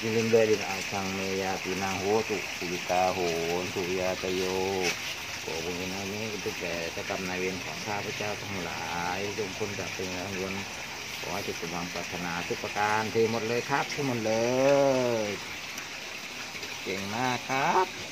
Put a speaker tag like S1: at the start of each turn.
S1: ลิงเดดินอาชังเมยาปีนาโหตุสิกาโหนสุยาตโยขอบุญนานี้ก็เป็นแก่เจ้ากรรมนายเวรของข้าพเจ้าทั้งหลายจงพ้นจากเป็นกังวลขอให้จุดสมหวังปรารถนาทุกประการเทหมดเลยครับทั้งหมดเลยเก่งมากครับ